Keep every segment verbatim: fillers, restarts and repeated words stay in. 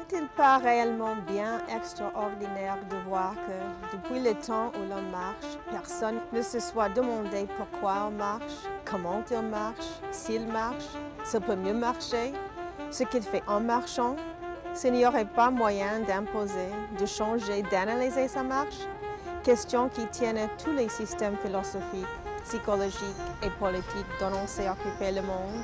N'est-il pas réellement bien extraordinaire de voir que depuis le temps où l'on marche, personne ne se soit demandé pourquoi on marche, comment il marche, s'il marche, s'il peut mieux marcher, ce qu'il fait en marchant? S'il n'y aurait pas moyen d'imposer, de changer, d'analyser sa marche? Question qui tiennent à tous les systèmes philosophiques, psychologiques et politiques dont on s'est occupé le monde.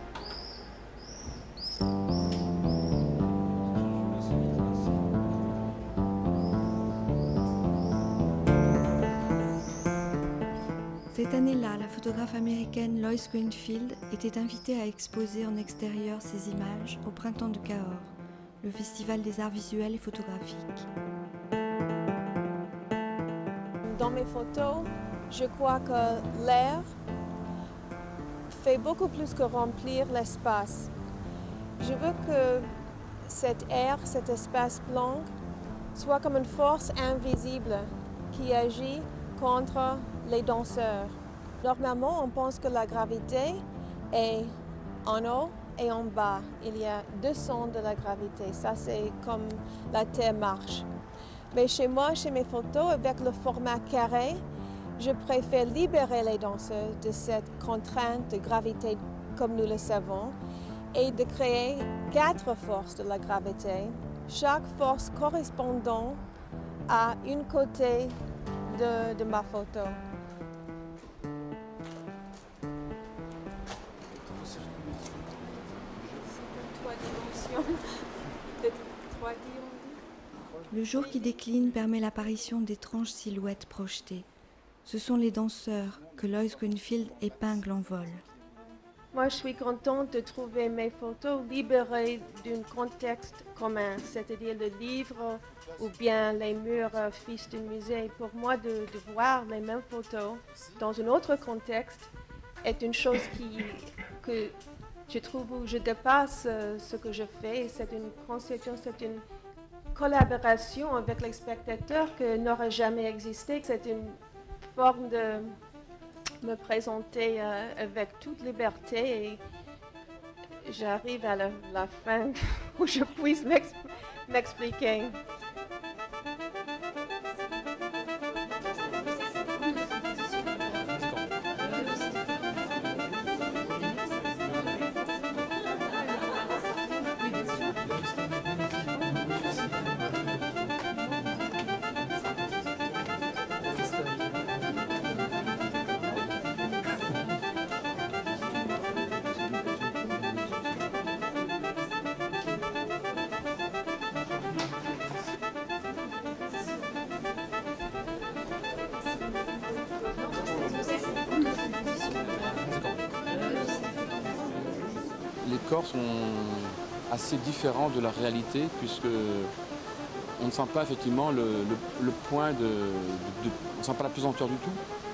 Cette année-là, la photographe américaine Lois Greenfield était invitée à exposer en extérieur ses images au Printemps de Cahors, le festival des arts visuels et photographiques. Dans mes photos, je crois que l'air fait beaucoup plus que remplir l'espace. Je veux que cet air, cet espace blanc, soit comme une force invisible qui agit contre les danseurs. Normalement, on pense que la gravité est en haut et en bas. Il y a deux sens de la gravité. Ça, c'est comme la Terre marche. Mais chez moi, chez mes photos, avec le format carré, je préfère libérer les danseurs de cette contrainte de gravité comme nous le savons et de créer quatre forces de la gravité, chaque force correspondant à une côté de, de ma photo. Le jour qui décline permet l'apparition d'étranges silhouettes projetées. Ce sont les danseurs que Lois Greenfield épingle en vol. Moi, je suis contente de trouver mes photos libérées d'un contexte commun, c'est-à-dire le livre ou bien les murs fils du musée. Pour moi, de, de voir les mêmes photos dans un autre contexte est une chose qui, que je trouve où je dépasse ce que je fais. C'est une conception, c'est une collaboration avec les spectateurs qui n'aurait jamais existé. C'est une forme de me présenter euh, avec toute liberté et j'arrive à la, la fin où je puisse m'expliquer. Les corps sont assez différents de la réalité puisque on ne sent pas effectivement le, le, le point de, de, de... On ne sent pas la pesanteur du tout.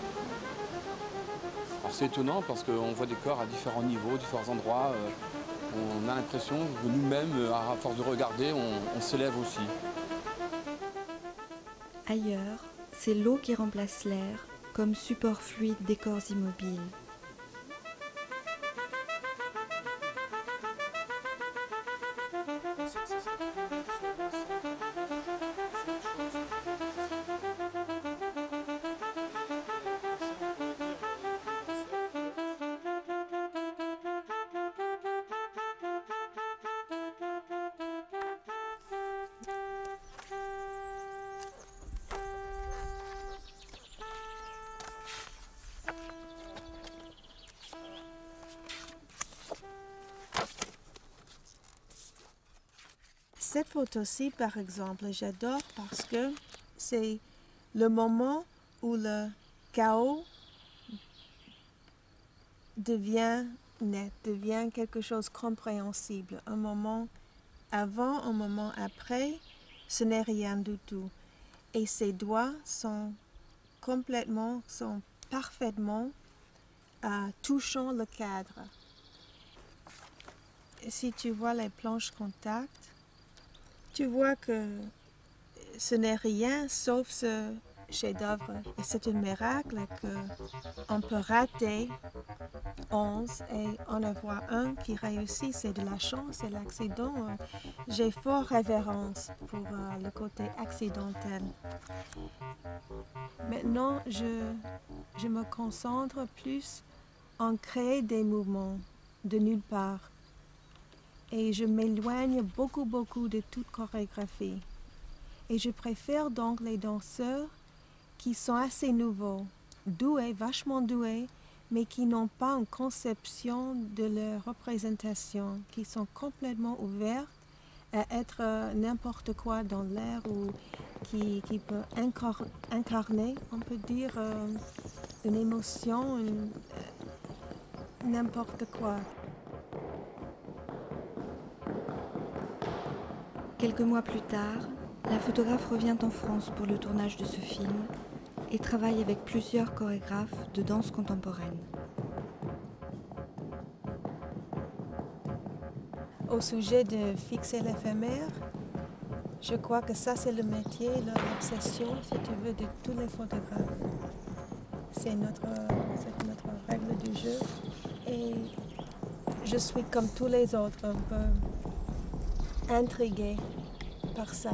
Alors c'est étonnant parce qu'on voit des corps à différents niveaux, différents endroits. On a l'impression que nous-mêmes, à force de regarder, on, on s'élève aussi. Ailleurs, c'est l'eau qui remplace l'air comme support fluide des corps immobiles. Cette photo-ci, par exemple, j'adore parce que c'est le moment où le chaos devient net, devient quelque chose de compréhensible. Un moment avant, un moment après, ce n'est rien du tout. Et ses doigts sont complètement, sont parfaitement euh, touchant le cadre. Et si tu vois les planches contact, tu vois que ce n'est rien sauf ce chef-d'œuvre. Et c'est un miracle qu'on peut rater onze et en avoir un qui réussit. C'est de la chance et l'accident. J'ai fort révérence pour euh, le côté accidentel. Maintenant, je, je me concentre plus en créer des mouvements de nulle part. Et je m'éloigne beaucoup, beaucoup de toute chorégraphie. Et je préfère donc les danseurs qui sont assez nouveaux, doués, vachement doués, mais qui n'ont pas une conception de leur représentation, qui sont complètement ouverts à être euh, n'importe quoi dans l'air ou qui, qui peut incar incarner, on peut dire, euh, une émotion, une, euh, n'importe quoi. Quelques mois plus tard, la photographe revient en France pour le tournage de ce film et travaille avec plusieurs chorégraphes de danse contemporaine. Au sujet de fixer l'éphémère, je crois que ça c'est le métier, l'obsession, si tu veux, de tous les photographes. C'est notre, c'est notre règle du jeu et je suis comme tous les autres un peu intriguée par ça.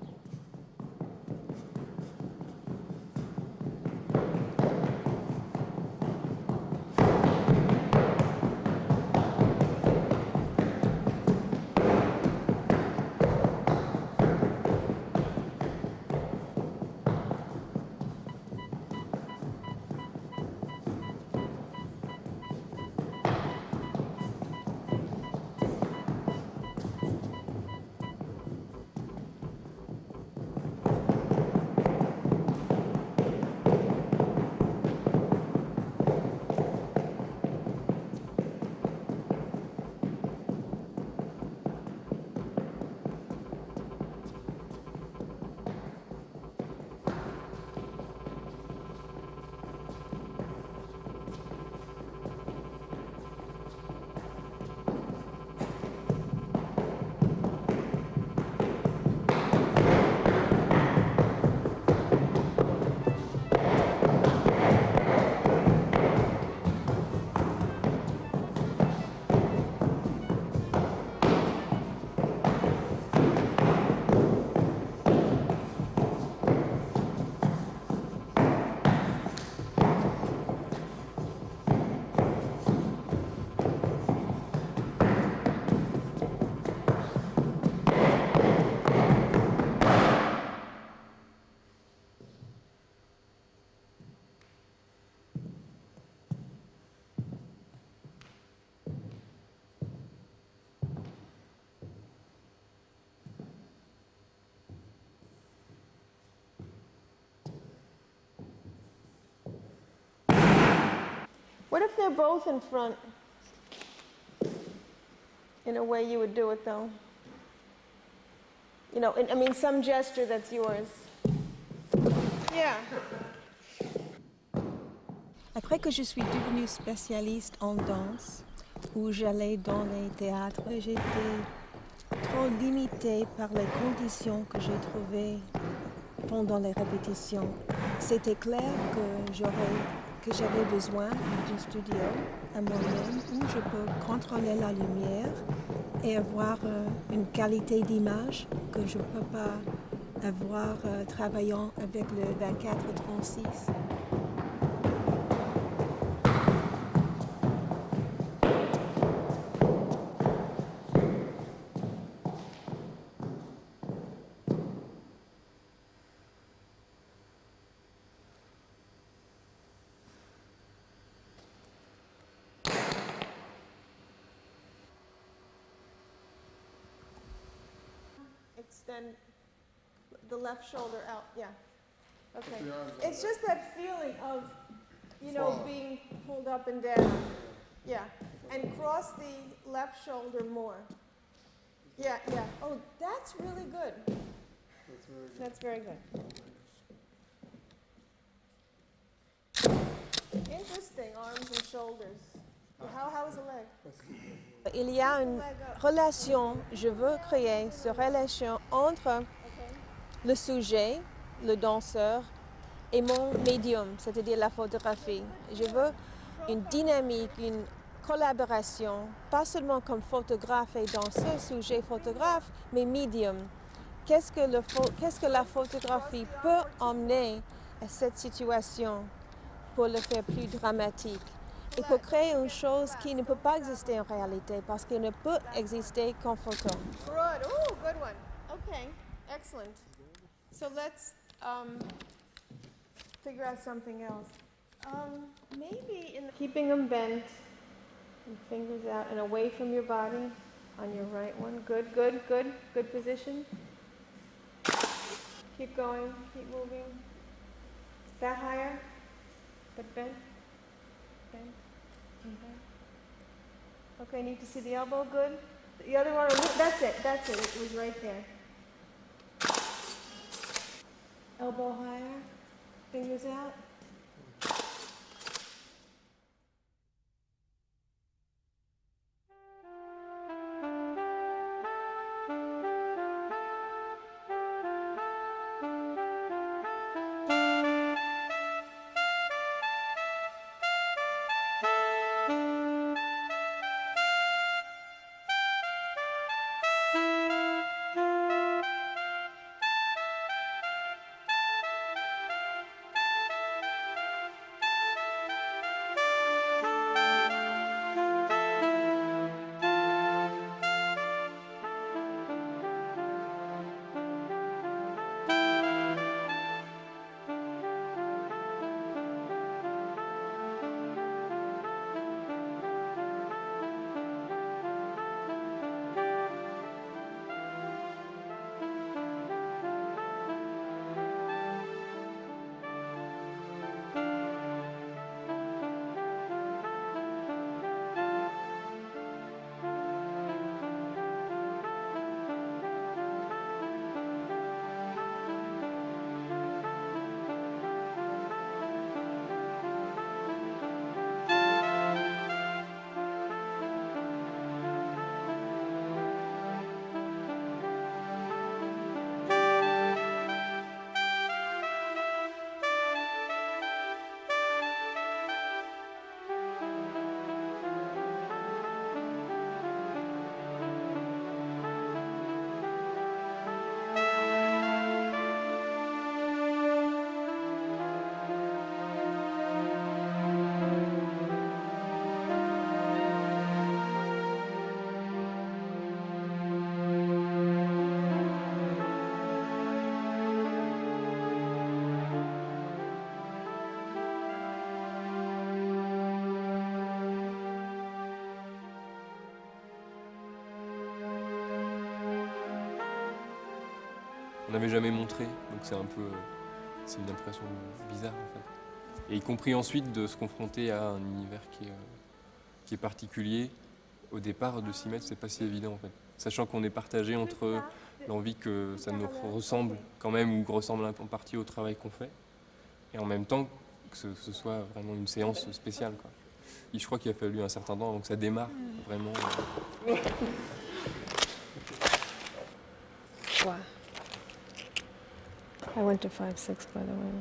What if they're both in front? In a way you would do it though. You know, I mean, some gesture that's yours. Yeah. Après que je suis devenue spécialiste en danse, où j'allais dans les théâtres, j'étais trop limitée par les conditions que j'ai trouvées pendant les répétitions. C'était clair que j'aurais que j'avais besoin d'un studio à moi-même où je peux contrôler la lumière et avoir euh, une qualité d'image que je ne peux pas avoir euh, travaillant avec le vingt-quatre trente-six. Extend the left shoulder out, yeah. Okay. It's just that feeling of, you know, being pulled up and down. Yeah. And cross the left shoulder more. Yeah, yeah. Oh, that's really good. That's very good. That's very good. Interesting, arms and shoulders. How, how is the leg? Il y a une relation, je veux créer cette relation entre le sujet, le danseur, et mon médium, c'est-à-dire la photographie. Je veux une dynamique, une collaboration, pas seulement comme photographe et dans ce sujet photographe, mais médium. Qu'est-ce que, le, qu'est-ce que la photographie peut emmener à cette situation pour le faire plus dramatique et pour créer une chose qui ne peut pas exister en réalité parce qu'elle ne peut exister qu'en photo. Good. Oh, good one. Okay, excellent. So let's um, figure out something else. Um, maybe in keeping them bent and fingers out and away from your body on your right one. Good, good, good, good position. Keep going, keep moving. That higher, but bent, bent, and bent. Okay, need to see the elbow, good. The other one, that's it, that's it, it was right there. Elbow higher, fingers out. On n'avait jamais montré, donc c'est un peu, c'est une impression bizarre en fait. Et y compris ensuite de se confronter à un univers qui est, euh, qui est particulier. Au départ, de s'y mettre, c'est pas si évident en fait. Sachant qu'on est partagé entre l'envie que ça nous ressemble quand même ou ressemble en partie au travail qu'on fait, et en même temps que ce, ce soit vraiment une séance spéciale, quoi. Et je crois qu'il a fallu un certain temps avant que ça démarre vraiment. Euh... Wow. I went to five six by the way.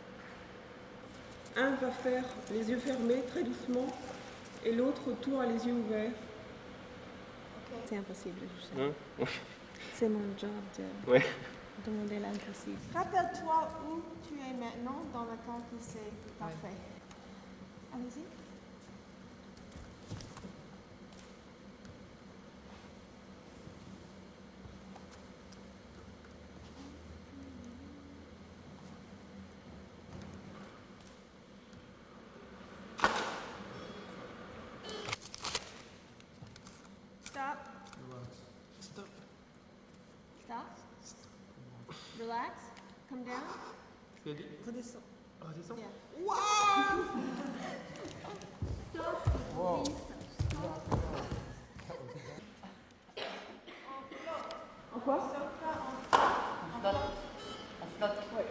Un va faire les yeux fermés très doucement et l'autre autour a les yeux ouverts. C'est impossible, je sais. Hein? C'est mon job de ouais. demander l'impossible. Rappelle-toi où tu es maintenant dans le temps que c'est parfait. Allez-y. Stop. Stop. Stop. Relax. Come down. Redescends. Redescends. Yeah. Wow. Stop. Wow. En quoi? En flotte. En flotte. Oui.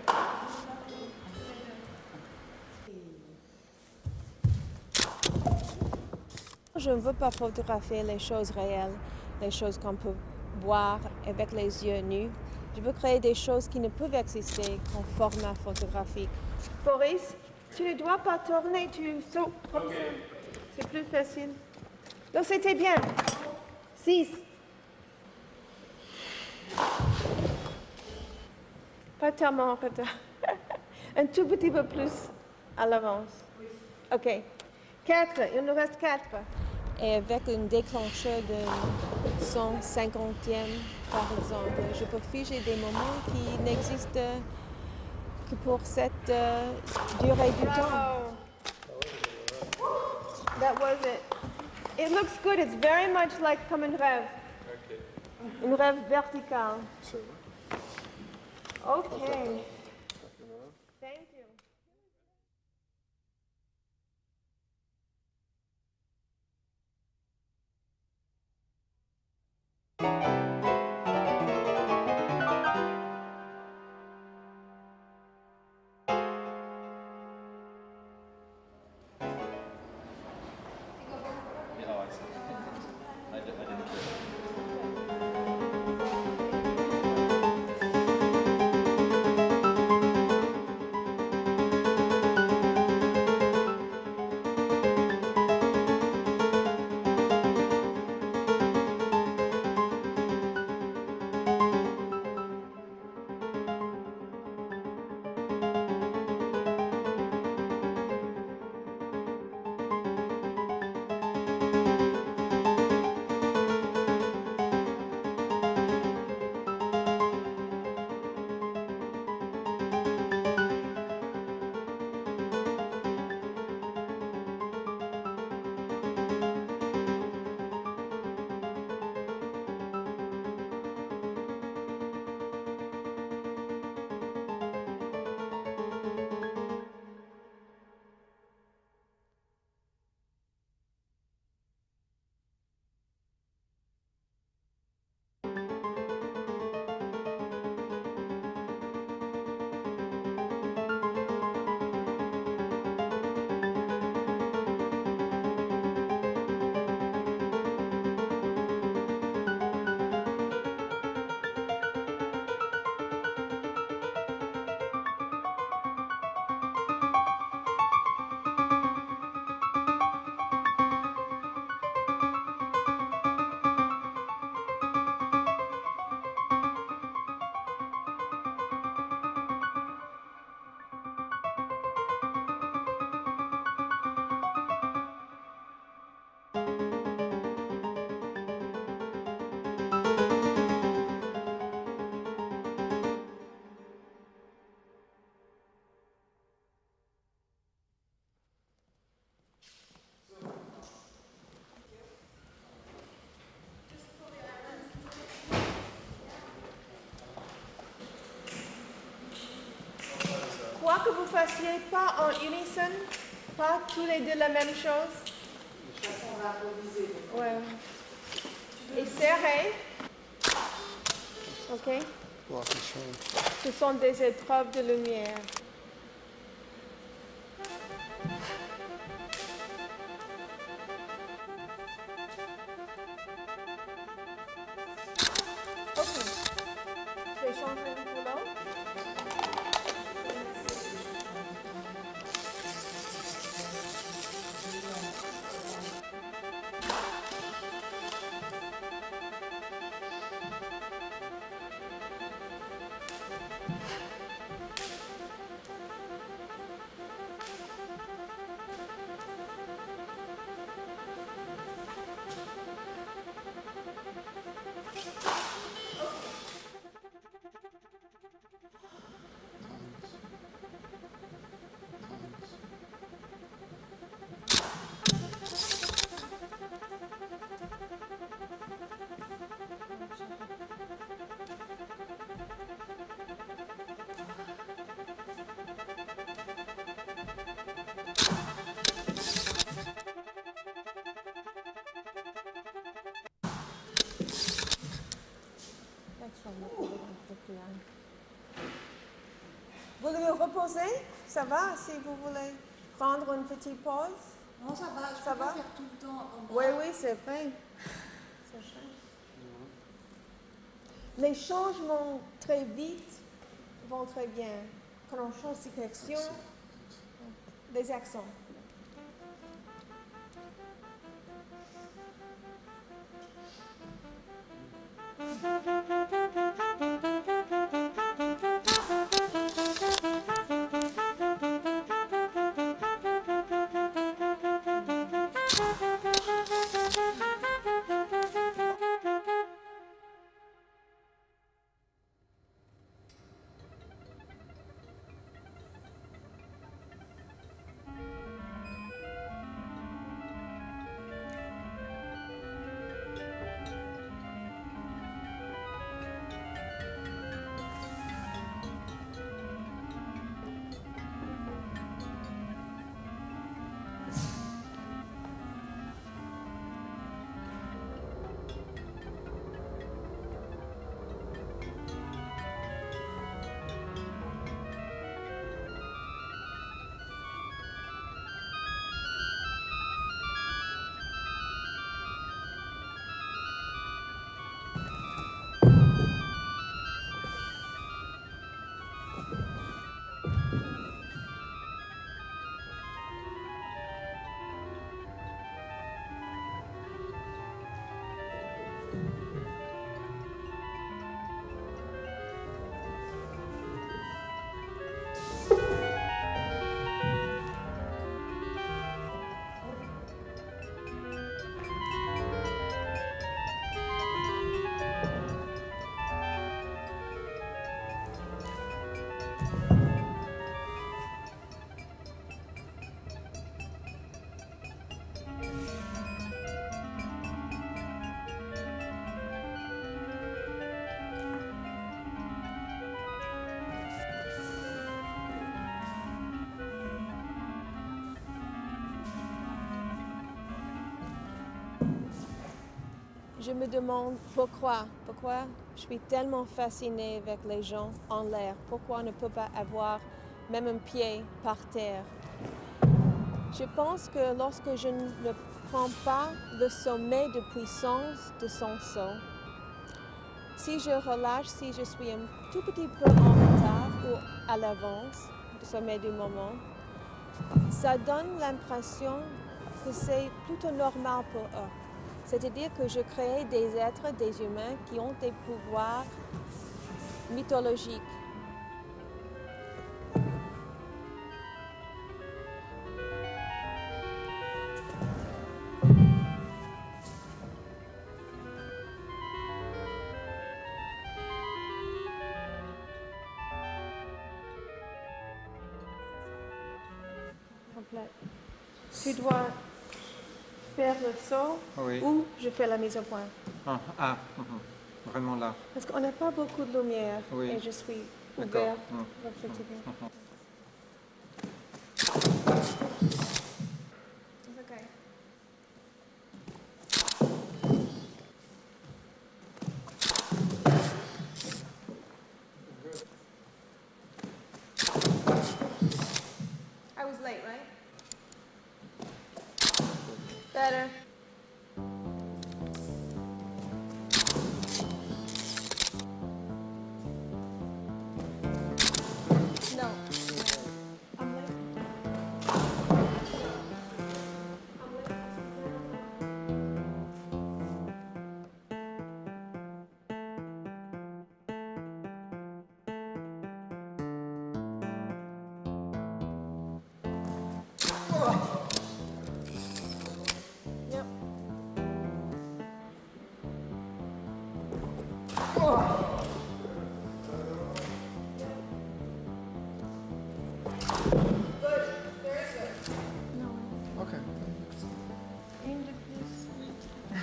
Je ne veux pas photographier les choses réelles, les choses qu'on peut voir avec les yeux nus. Je veux créer des choses qui ne peuvent exister qu'en format photographique. Boris, tu ne dois pas tourner, tu sautes comme ça. C'est plus facile. Donc c'était bien. Six. Pas tellement en retard. Un tout petit peu plus à l'avance. OK. Quatre. Il nous reste quatre. Et avec un déclencheur de cent cinquantième, par exemple, je peux figer des moments qui n'existent que pour cette euh, durée du temps. That was it. It looks good. It's very much like comme un rêve. Okay. Un rêve vertical. Okay. Thank you. Quoi que vous fassiez pas en unisson, pas tous les deux la même chose. Ouais. Et serré. OK? Ce sont des épreuves de lumière. OK. Je vais changer de couleur. Vous voulez reposer? Ça va si vous voulez prendre une petite pause? Non, ça va, je Ça peux va? pas faire tout le temps. en Oui, bas. oui, c'est vrai. C'est vrai. Les changements très vite vont très bien. quand on change de direction, des accents. Je me demande pourquoi, pourquoi je suis tellement fascinée avec les gens en l'air. Pourquoi on ne peut pas avoir même un pied par terre. Je pense que lorsque je ne prends pas le sommet de puissance de son saut, si je relâche, si je suis un tout petit peu en retard ou à l'avance du sommet du moment, ça donne l'impression que c'est plutôt normal pour eux. C'est-à-dire que je crée des êtres, des humains qui ont des pouvoirs mythologiques. Complète. Tu dois faire le saut Oui. ou je fais la mise au point. Ah, ah mm-hmm. Vraiment là. Parce qu'on n'a pas beaucoup de lumière Oui. et je suis D'accord. ouverte, Mm. réfléchie. Mm-hmm. It's okay. I was late, right? Better. No. I'm late. I'm late. Yep. Good. Very good. No. Ok. Une de plus.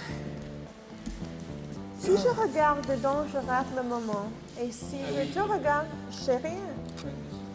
Si je regarde dedans, je rate le moment. Et si je te regarde, je sais rien. Oui.